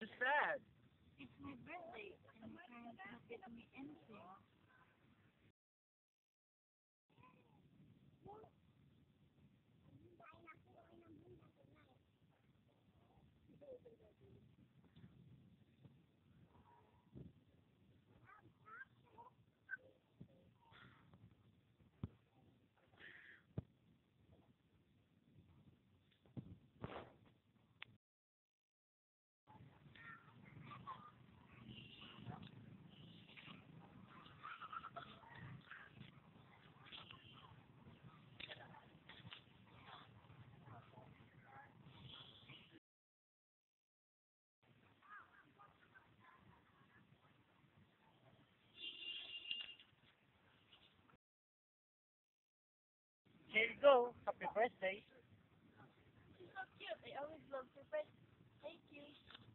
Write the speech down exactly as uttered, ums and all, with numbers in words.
What's sad? It's my birthday, and my parents not get me anything. Here you go. Happy birthday. She's so cute. I always love surprises. Thank you.